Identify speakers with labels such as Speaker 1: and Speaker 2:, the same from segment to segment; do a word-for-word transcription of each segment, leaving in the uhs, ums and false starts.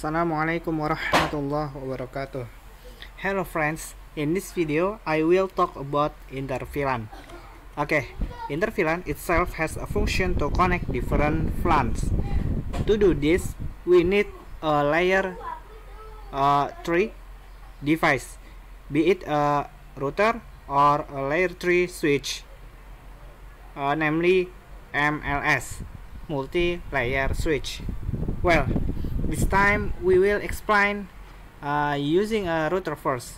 Speaker 1: Assalamualaikum warahmatullahi wabarakatuh. Hello friends, in this video I will talk about interVLAN. Okay, interVLAN itself has a function to connect different V LANs. To do this, we need a layer uh, three device, be it a router or a layer three switch, uh, namely M L S, multi-layer switch. Well, this time we will explain uh, using a router first.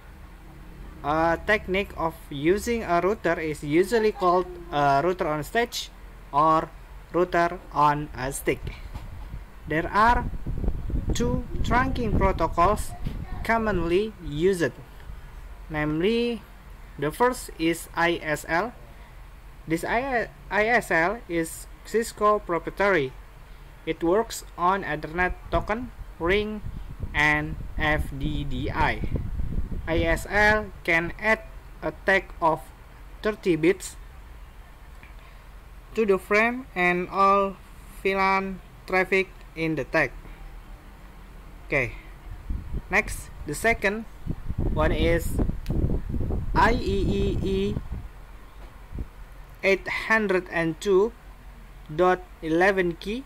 Speaker 1: A technique of using a router is usually called a router on stage or router on a stick. There are two trunking protocols commonly used, namely the first is I S L. This I S L is Cisco proprietary. It works on Ethernet token, ring, and F D D I. I S L can add a tag of thirty bits to the frame and all V LAN traffic in the tag. Okay, next, the second one is I E E E eight oh two dot eleven key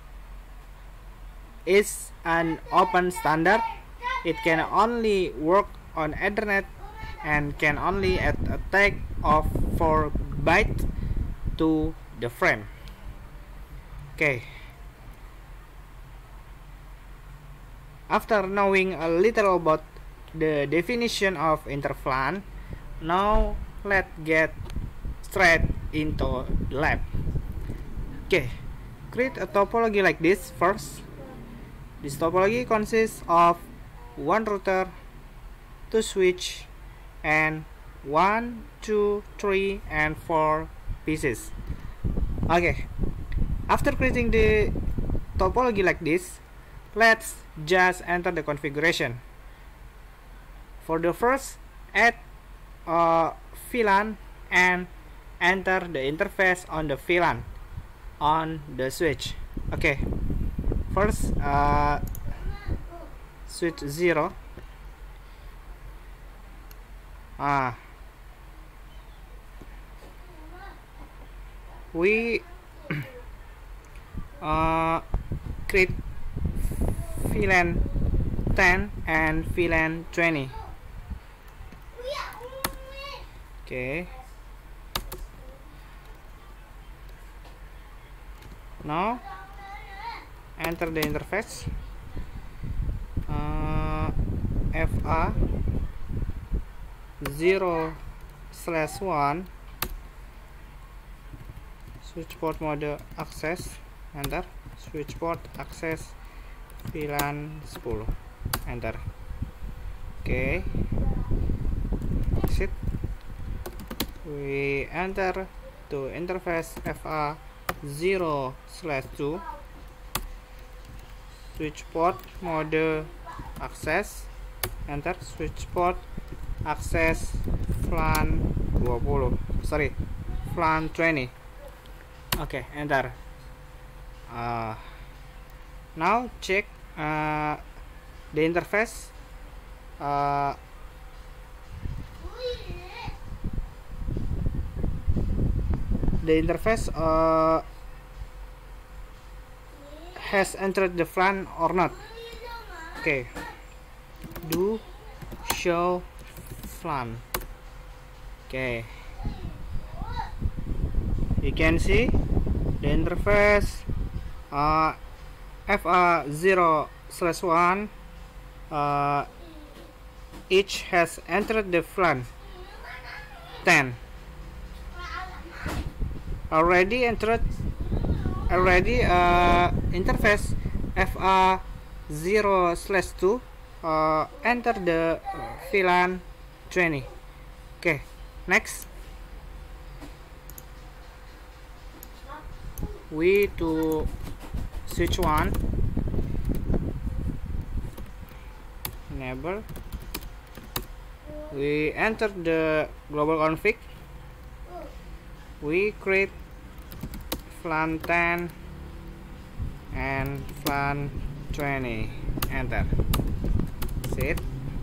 Speaker 1: is an open standard. It can only work on Ethernet and can only add a tag of four bytes to the frame. Okay. After knowing a little about the definition of interVLAN, now let's get straight into the lab. Okay, create a topology like this first. This topology consists of one router, two switch, and one, two, three, and four pieces. Okay, after creating the topology like this, let's just enter the configuration. For the first, add a V LAN and enter the interface on the V LAN on the switch. Okay. First, uh, switch zero. Ah, we uh, create V LAN ten and V LAN twenty. Okay. Now enter the interface, uh, F A zero slash one, switch port mode access, enter, switch port access V LAN ten, enter. Okay, exit. We enter to interface F A zero slash two, switch port mode access, enter, switch port access V LAN twenty, sorry, V LAN twenty. Okay, enter. Uh, now check uh, the interface. Uh, the interface uh, has entered the V LAN or not. Okay, do show V LAN. Okay, you can see the interface uh, F A zero slash one uh, each has entered the V LAN ten. Already entered already uh, interface F A zero slash two uh, enter the V LAN twenty. Okay, next we to switch one, enable, we enter the global config, we create V LAN ten and V LAN twenty. Enter. Set.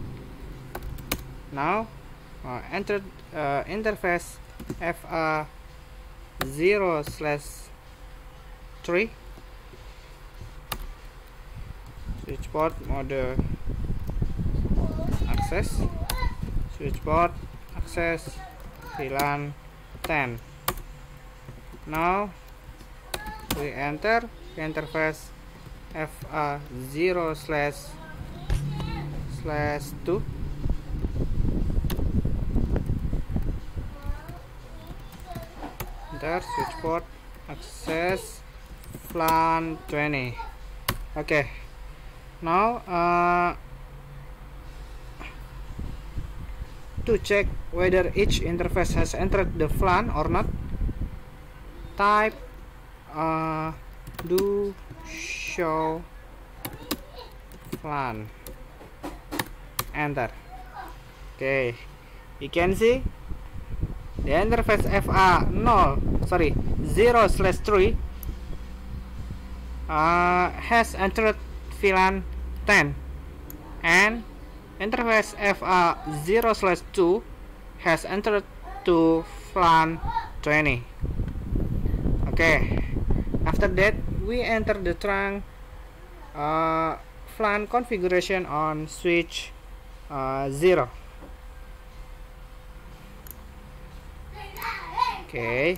Speaker 1: Now uh, enter uh, interface F A zero slash three. Switch port mode access. Switch port access V LAN ten. Now we enter interface F A zero slash slash two. Enter switch port access V LAN twenty. Okay, now uh, to check whether each interface has entered the V LAN or not, type uh, do show V LAN. Enter. Okay, you can see the interface F A zero sorry zero slash three uh, has entered V LAN ten, and interface F A zero slash two has entered to V LAN twenty. Okay, after that we enter the trunk uh, V LAN configuration on switch uh, zero. Okay,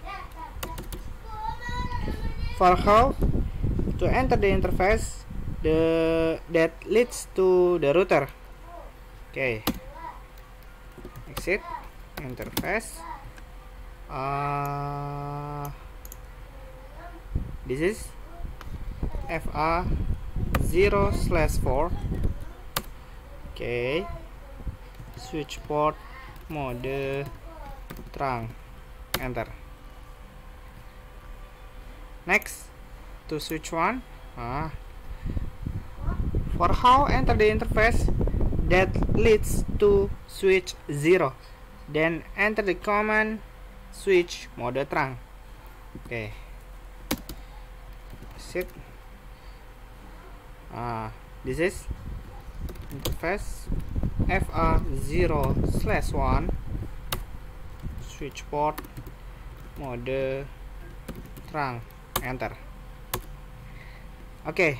Speaker 1: for how to enter the interface the that leads to the router. Okay, exit interface. Uh, this is F A zero slash four. Okay, switch port mode trunk. Enter. Next to switch one. Uh, for how enter the interface that leads to switch zero, then enter the command switch mode trunk. Okay, sit. Uh, this is interface F A zero slash one, switch port mode trunk. Enter. Okay,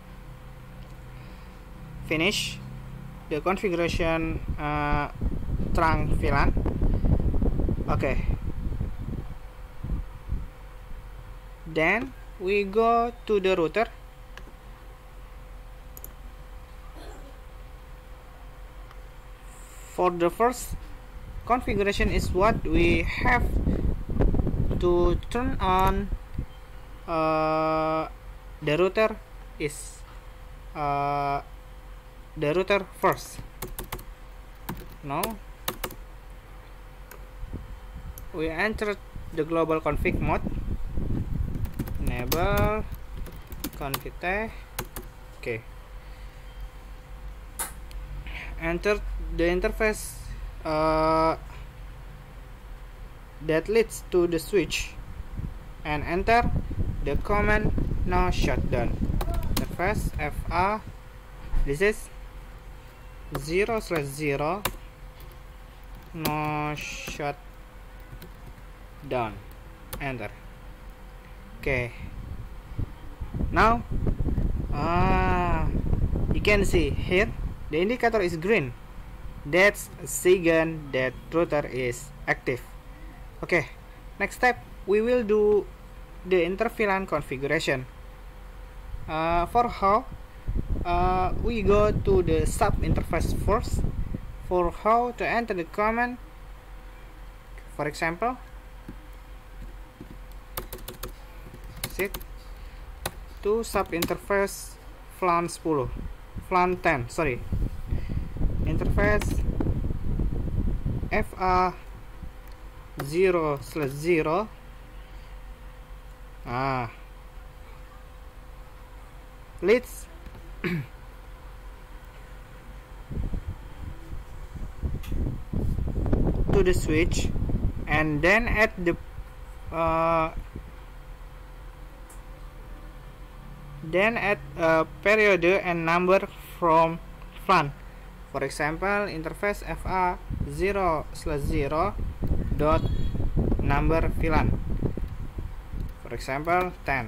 Speaker 1: finish the configuration uh, trunk V LAN. Okay, then we go to the router. For the first configuration is what we have to turn on uh, the router is uh, the router first. Now we enter the global config mode, enable config tag. Okay, enter the interface uh, that leads to the switch and enter the command no shutdown. Interface F A, this is zero slash zero no shutdown. Enter. Okay, now uh, you can see here the indicator is green. That's a signal that router is active. Okay, next step we will do the inter V LAN configuration. Uh, for how uh, we go to the sub interface first. For how to enter the command, for example, set to sub interface V LAN ten, V LAN ten, sorry, interface F A zero slash zero. Ah, leads to the switch, and then at the uh, Then add a period and number from flan. For example, interface fa zero slash zero dot number V LAN. For example, ten.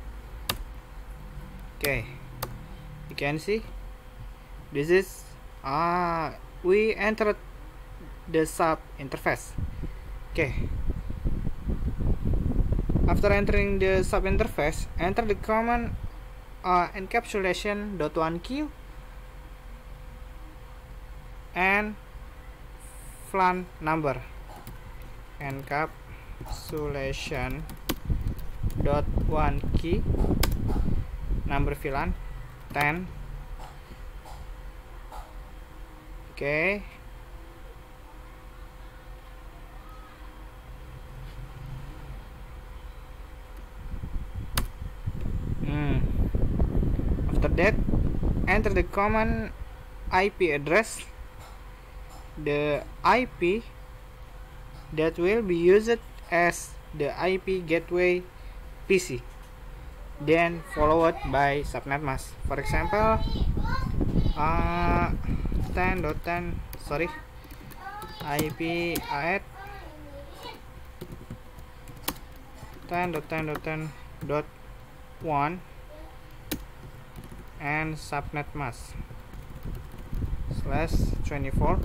Speaker 1: Okay, you can see this is ah uh, we entered the sub interface. Okay, after entering the sub interface, enter the command uh, encapsulation dot one q and flan number. Encapsulation dot one key number V LAN ten. Okay, hmm. After that, enter the command I P address, the I P that will be used as the I P gateway P C, then followed by subnet mask. For example, uh, ten dot ten sorry I P at ten dot ten dot ten dot one and subnet mask slash twenty-four.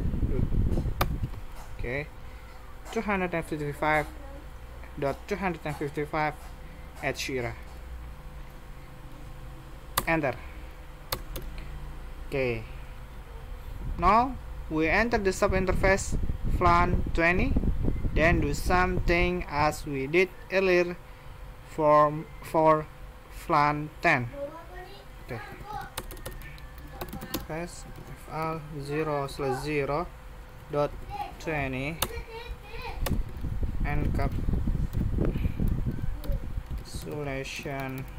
Speaker 1: Okay, two fifty-five dot two fifty-five at Shira. Enter. Okay, now we enter the sub interface flan twenty, then do something as we did earlier for for flan ten. Okay, press fa zero slash zero dot twenty encapsulation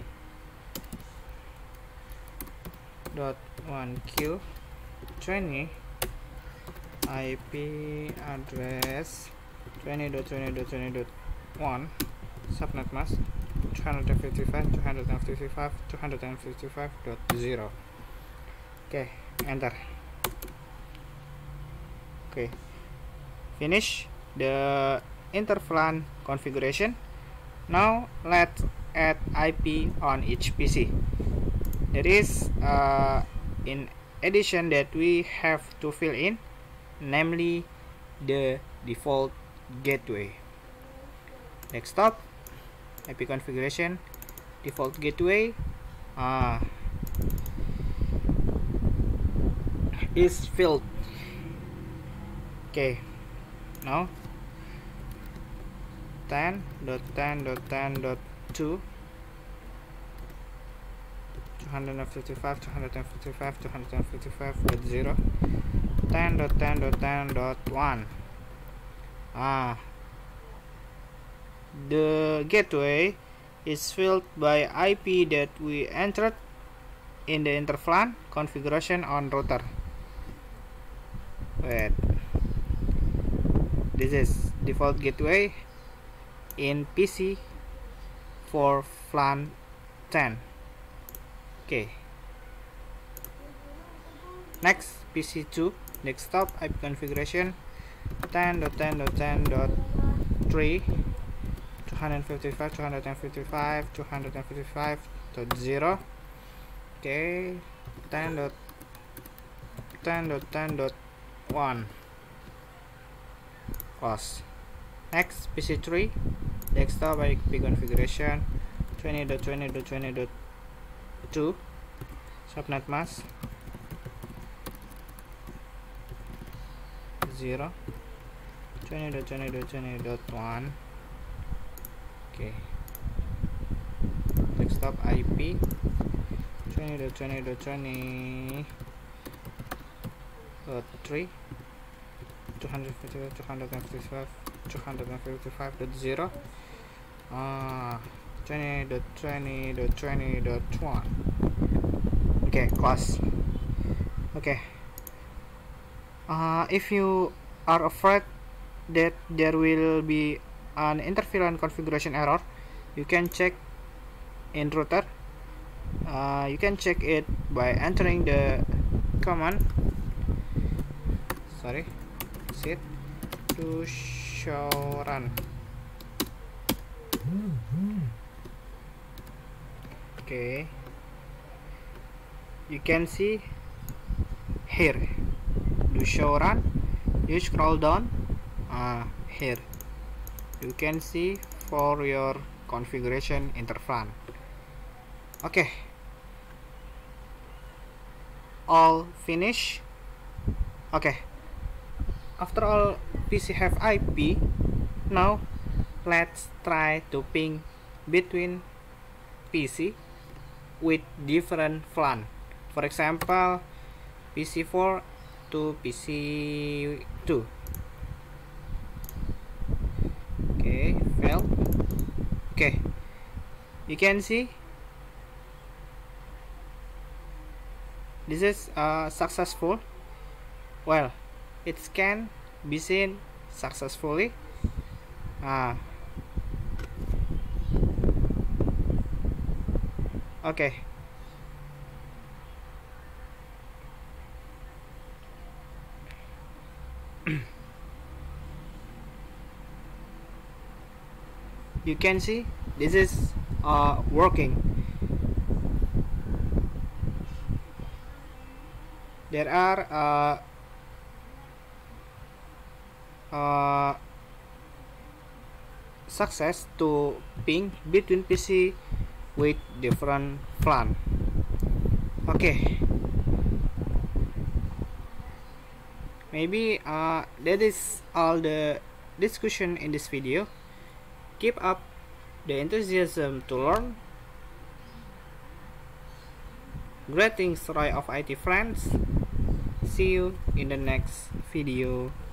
Speaker 1: dot one q twenty I P address twenty dot twenty dot twenty dot one subnet mask two fifty-five dot two fifty-five dot two fifty-five dot zero. Okay, enter. Okay, finish the interflan configuration. Now let's add I P on each P C. There is uh, in addition that we have to fill in, namely the default gateway. Desktop I P configuration, default gateway uh, is filled. Okay, now ten dot ten dot ten dot two two fifty-five two fifty-five two fifty-five dot zero ten dot ten dot ten dot one. Ah, the gateway is filled by I P that we entered in the interflan configuration on router. Wait, this is default gateway in P C for flan ten. Okay, next P C two desktop I P configuration ten dot ten dot ten dot three two fifty-five two fifty-five two fifty-five dot zero. Okay, ten dot ten dot ten dot one. Close. Next P C three desktop I P configuration twenty dot twenty dot twenty dot two subnet mask zero twenty dot twenty dot twenty dot one. Okay, desktop I P twenty dot twenty dot twenty dot three two fifty-five two fifty-five two fifty-five dot zero uh, twenty dot twenty dot twenty dot one. Okay, close. Okay, uh, if you are afraid that there will be an interference configuration error, you can check in router uh, you can check it by entering the command, sorry, set to show run. Okay, you can see here do show run. You scroll down, uh, here you can see for your configuration interfront. Okay, all finish. Okay, after all P C have I P, now let's try to ping between P C with different V LAN. For example, P C four to P C two. Okay, fail. Okay, you can see this is uh, successful. Well, it can be seen successfully. Ah, okay. You can see this is uh, working. There are uh, uh, success to ping between P C with different V LAN. Okay, maybe uh, that is all the discussion in this video. Keep up the enthusiasm to learn. Greetings, Roy of I T friends. See you in the next video.